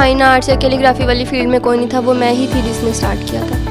Fine arts या calligraphy वाली field में कोई नहीं था, वो मैं ही थी जिसने स्टार्ट किया था।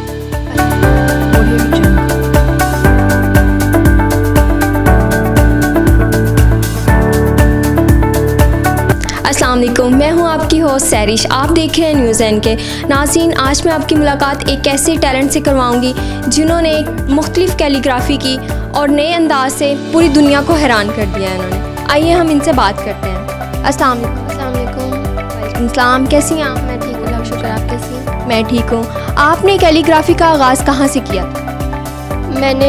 अस्सलाम वालेकुम, मैं हूं आपकी होस्ट सैरिश। आप देख रहे हैं न्यूज़ एन के। नाज़रीन, आज मैं आपकी मुलाकात एक ऐसे टैलेंट से करवाऊंगी जिन्होंने एक मुख्तलिफ कैलीग्राफी की और नए अंदाज से पूरी दुनिया को हैरान कर दिया है इन्होंने। आइए हम इनसे बात करते हैं। अस्सलाम वालेकुम। वालेकुम सलाम। कैसी हैं आप? मैं ठीक हूँ, अल्लाह शुक्र। आप कैसी हैं? मैं ठीक हूँ। आपने कैलीग्राफी का आगाज़ कहाँ से किया था? मैंने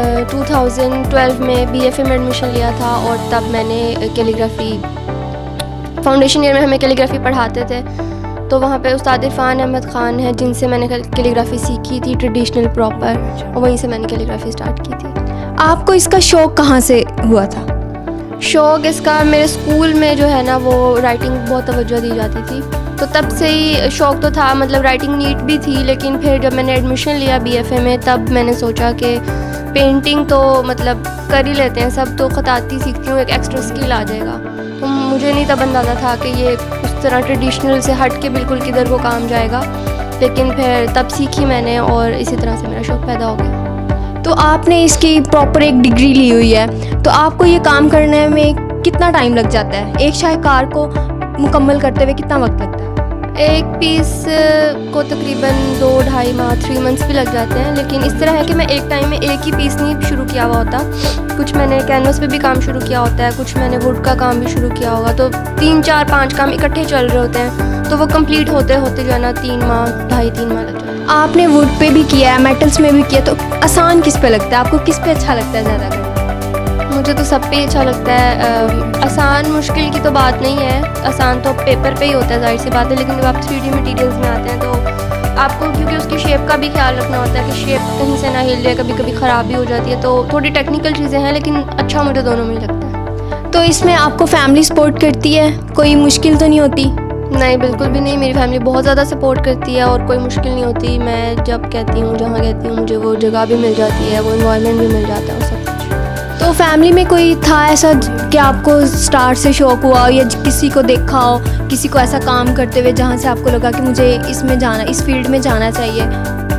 2012 में BFA में एडमिशन लिया था और तब मैंने कैलीग्राफी फाउंडेशन ईयर में हमें कैलीग्राफी पढ़ाते थे, तो वहाँ पे उस्ताद इरफान अहमद ख़ान हैं जिनसे मैंने कैलीग्राफी सीखी थी, ट्रेडिशनल प्रॉपर, और वहीं से मैंने कैलीग्राफी स्टार्ट की थी। आपको इसका शौक़ कहाँ से हुआ था? शौक़ इसका मेरे स्कूल में जो है ना, वो राइटिंग बहुत तवज्जो दी जाती थी, तो तब से ही शौक़ तो था। मतलब राइटिंग नीट भी थी, लेकिन फिर जब मैंने एडमिशन लिया BFA में, तब मैंने सोचा कि पेंटिंग तो मतलब कर ही लेते हैं सब, तो ख़ताती सीखती हूँ, एक एक्स्ट्रा स्किल आ जाएगा। तो मुझे नहीं तब अंदाज़ा था कि ये उस तरह ट्रेडिशनल से हट के बिल्कुल किधर को काम जाएगा, लेकिन फिर तब सीखी मैंने और इसी तरह से मेरा शौक़ पैदा हो गया। तो आपने इसकी प्रॉपर एक डिग्री ली हुई है, तो आपको ये काम करने में कितना टाइम लग जाता है? एक शाहकार को मुकम्मल करते हुए कितना वक्त लगता है? एक पीस को तकरीबन 2-2.5 माह 3 मंथ्स भी लग जाते हैं, लेकिन इस तरह है कि मैं एक टाइम में एक ही पीस नहीं शुरू किया हुआ होता। कुछ मैंने कैनवस पे भी काम शुरू किया होता है, कुछ मैंने वुड का काम भी शुरू किया होगा, तो 3, 4, 5 काम इकट्ठे चल रहे होते हैं, तो वो कंप्लीट होते होते जो है ना 3 माह 2.5-3 माह लग जाते हैं। आपने वुड पे भी किया है, मेटल्स में भी किया, तो आसान किस पे लगता है आपको? किस पे अच्छा लगता है ज़्यादा करना? मुझे तो सब पे अच्छा लगता है। आसान मुश्किल की तो बात नहीं है, आसान तो पेपर पे ही होता है, जाहिर सी बात है, लेकिन जब आप 3D मटेरियल्स में आते हैं तो आपको क्योंकि उसकी शेप का भी ख्याल रखना होता है कि शेप कहीं से ना हिल जाए, कभी कभी ख़राब भी हो जाती है, तो थोड़ी टेक्निकल चीज़ें हैं, लेकिन अच्छा मुझे दोनों में ही लगता है। तो इसमें आपको फैमिली सपोर्ट करती है? कोई मुश्किल तो नहीं होती? नहीं, बिल्कुल भी नहीं। मेरी फैमिली बहुत ज़्यादा सपोर्ट करती है और कोई मुश्किल नहीं होती। मैं जब कहती हूँ, जहाँ कहती हूँ, मुझे वो जगह भी मिल जाती है, वो इन्वायरमेंट भी मिल जाता है, वो सब कुछ। तो फैमिली में कोई था ऐसा कि आपको स्टार्ट से शौक़ हुआ, या किसी को देखा हो, किसी को ऐसा काम करते हुए जहाँ से आपको लगा कि मुझे इसमें जाना, इस फील्ड में जाना चाहिए?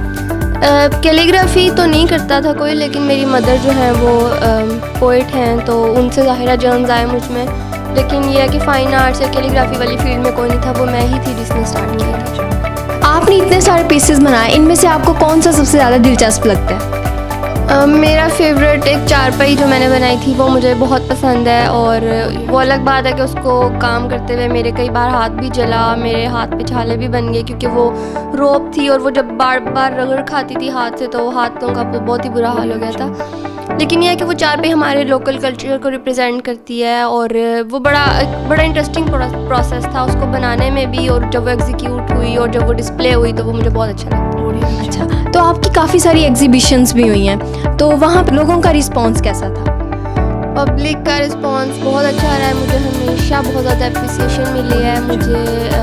कैलीग्राफी तो नहीं करता था कोई, लेकिन मेरी मदर जो हैं वो पोइट हैं, तो उनसे ज़ाहिरा जर्म्स आए मुझ में। लेकिन यह है कि फ़ाइन आर्ट्स या कैलीग्राफी वाली फील्ड में कोई नहीं था, वो मैं ही थी जिसने स्टार्ट किया था। आपने इतने सारे पीसेस बनाए, इनमें से आपको कौन सा सबसे ज़्यादा दिलचस्प लगता है? मेरा फेवरेट एक चारपाई जो मैंने बनाई थी, वो मुझे बहुत पसंद है, और वो अलग बात है कि उसको काम करते हुए मेरे कई बार हाथ भी जला, मेरे हाथ पे छाले भी बन गए, क्योंकि वो रोप थी और वो जब बार बार रगड़ खाती थी हाथ से, तो हाथों का बहुत ही बुरा हाल हो गया था। लेकिन यह है कि वो चारपाई हमारे लोकल कल्चर को रिप्रेजेंट करती है, और वो बड़ा इंटरेस्टिंग प्रोसेस था उसको बनाने में भी, और जब वो एग्जीक्यूट हुई और जब वो डिस्प्ले हुई तो वो मुझे बहुत अच्छा लगा। अच्छा, तो आपकी काफ़ी सारी एग्जीबिशंस भी हुई हैं, तो वहाँ लोगों का रिस्पांस कैसा था? पब्लिक का रिस्पांस बहुत अच्छा रहा है, मुझे हमेशा बहुत ज़्यादा अप्रिसिएशन मिली है। मुझे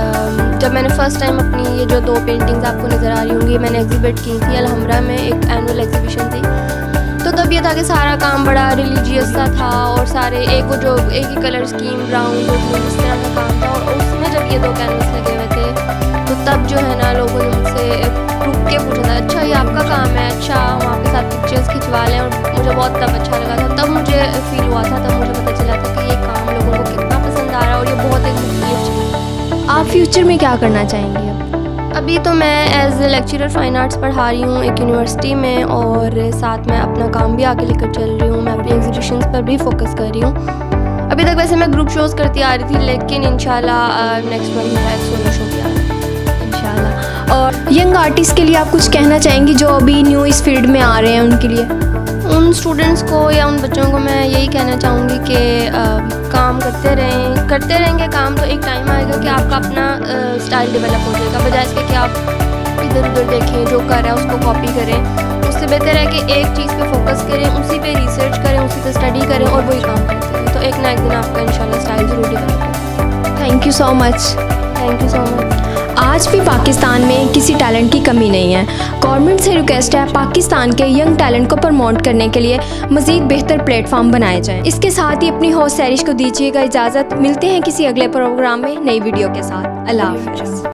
जब मैंने फ़र्स्ट टाइम अपनी ये जो 2 पेंटिंग्स आपको नज़र आ रही होंगी मैंने एग्जिबिट की थी अलहमरा में, एक एनुअल एग्जीबिशन थी, तो तब ये था कि सारा काम बड़ा रिलीजियस सा था, और सारे एक ही कलर स्कीम ब्राउन इस तरह का काम था, और उसमें जब ये 2 कैनवस लगे हुए थे, तो तब जो है ना लोगों ने मुझसे रुक के पूछा था, अच्छा ये आपका काम है, अच्छा हम आपके साथ पिक्चर्स खिंचवा लें, और मुझे बहुत तब अच्छा लगा था, तब मुझे फील हुआ था, तब मुझे पता चला था कि ये काम लोगों को कितना पसंद आ रहा है, और ये बहुत एक मुख्तलिफ। आप फ्यूचर में क्या करना चाहेंगी? अभी तो मैं as a lecturer fine arts पढ़ा रही हूँ एक यूनिवर्सिटी में, और साथ में अपना काम भी आगे लेकर चल रही हूँ। मैं अपनी एग्जीबिशंस पर भी फोकस कर रही हूँ। अभी तक वैसे मैं ग्रुप शोज़ करती आ रही थी, लेकिन इंशाल्लाह नेक्स्ट मंथ मेरा एक सोलो शो भी आ रहा है इंशाल्लाह। और यंग आर्टिस्ट के लिए आप कुछ कहना चाहेंगी जो अभी न्यू इस फील्ड में आ रहे हैं, उनके लिए? उन स्टूडेंट्स को या उन बच्चों को मैं यही कहना चाहूँगी कि काम करते रहेंगे काम, तो एक टाइम आएगा कि आपका अपना स्टाइल डेवलप हो जाएगा, बजाय इसके कि आप इधर उधर देखें, जो कर रहा है उसको कॉपी करें। उससे बेहतर है कि एक चीज़ पे फोकस करें, उसी पे रिसर्च करें, उसी पे स्टडी करें, और वही काम करते रहें, तो एक ना एक दिन आपका इंशाल्लाह स्टाइल ज़रूर डेवलप होगा। Thank you so much. Thank you so much. आज भी पाकिस्तान में किसी टैलेंट की कमी नहीं है। गवर्नमेंट से रिक्वेस्ट है पाकिस्तान के यंग टैलेंट को प्रमोट करने के लिए मज़ीद बेहतर प्लेटफॉर्म बनाए जाएं। इसके साथ ही अपनी होस्ट सैरिश को दीजिएगा इजाज़त। मिलते हैं किसी अगले प्रोग्राम में नई वीडियो के साथ। अल्लाह हाफ़िज़।